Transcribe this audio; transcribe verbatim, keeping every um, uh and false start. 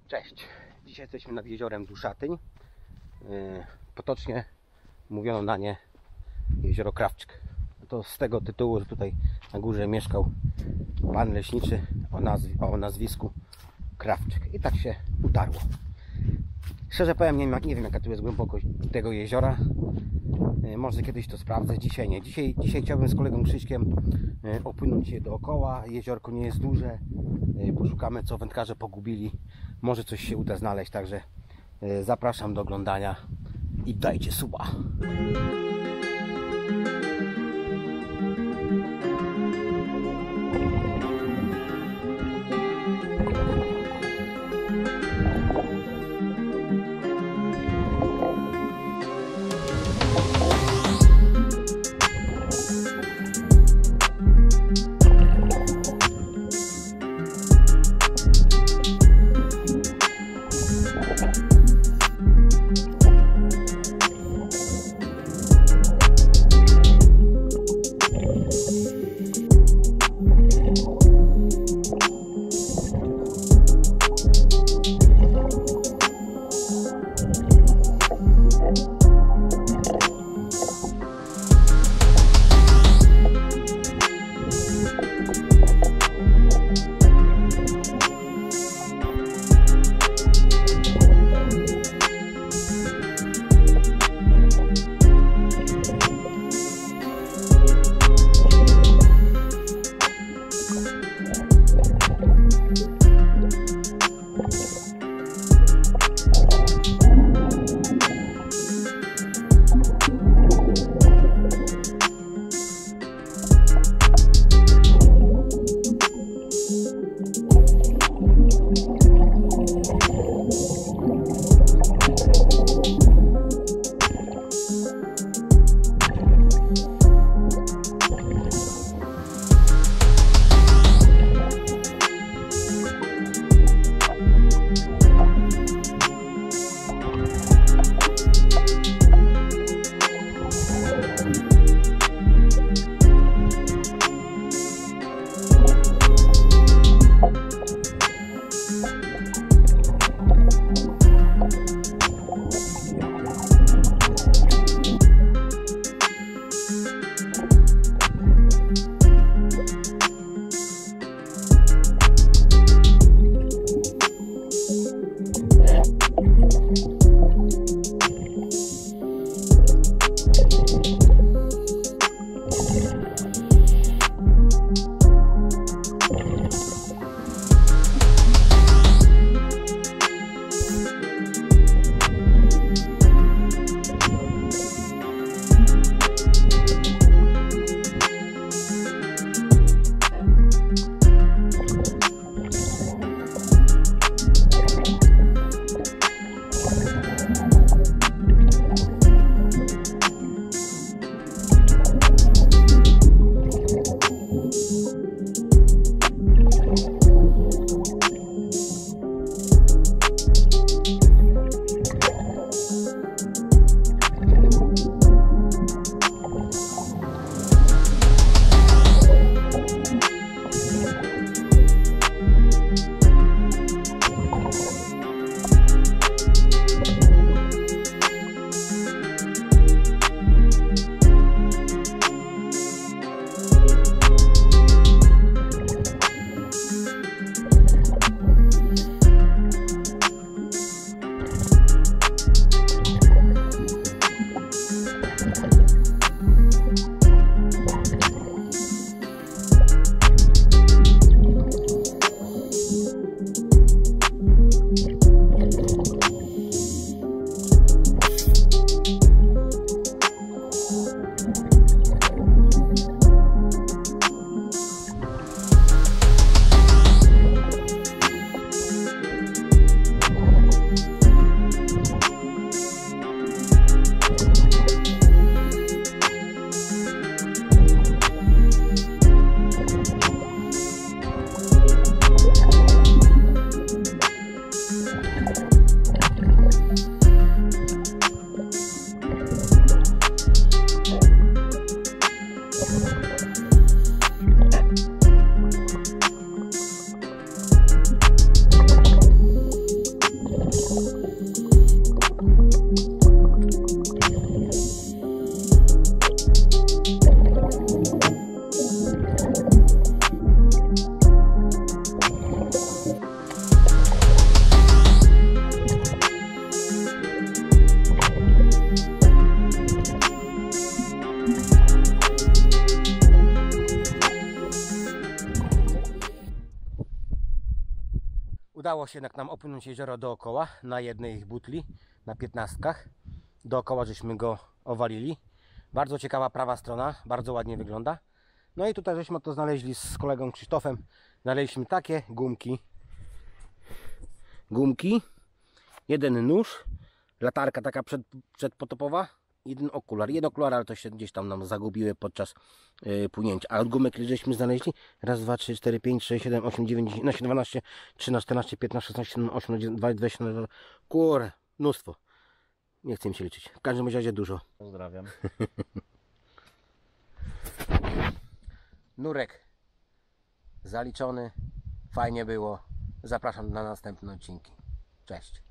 Cześć! Dzisiaj jesteśmy nad jeziorem Duszatyń. Potocznie mówiono na nie jezioro Krawczyk. To z tego tytułu, że tutaj na górze mieszkał pan leśniczy o, nazw o nazwisku Krawczyk. I tak się utarło. Szczerze powiem, nie wiem, nie wiem jaka tu jest głębokość tego jeziora. Może kiedyś to sprawdzę, dzisiaj nie. Dzisiaj, dzisiaj chciałbym z kolegą Krzyśkiem opłynąć je dookoła. Jeziorko nie jest duże. Poszukamy, co wędkarze pogubili. Może coś się uda znaleźć, także zapraszam do oglądania i dajcie suba. udało się jednak nam opłynąć jezioro dookoła na jednej butli, na piętnastkach. Dookoła żeśmy go owalili. Bardzo ciekawa prawa strona, bardzo ładnie wygląda. No i tutaj żeśmy to znaleźli z kolegą Krzysztofem. Znaleźliśmy takie gumki. Gumki, jeden nóż, latarka taka przed, przedpotopowa, jeden okular. Jeden okular, ale to się gdzieś tam nam zagubiły podczas yy, płynięcia. A od gumek ile żeśmy znaleźli? Raz, dwa, trzy, cztery, pięć, sześć, siedem, osiem, dziewięć, dziesięć, dwanaście, trzynaście, czternaście, piętnaście, szesnaście, siedemnaście, osiemnaście, dwadzieścia, kur, mnóstwo. Nie chcę mi się liczyć. W każdym razie dużo. Pozdrawiam. Nurek zaliczony. Fajnie było. Zapraszam na następne odcinki. Cześć.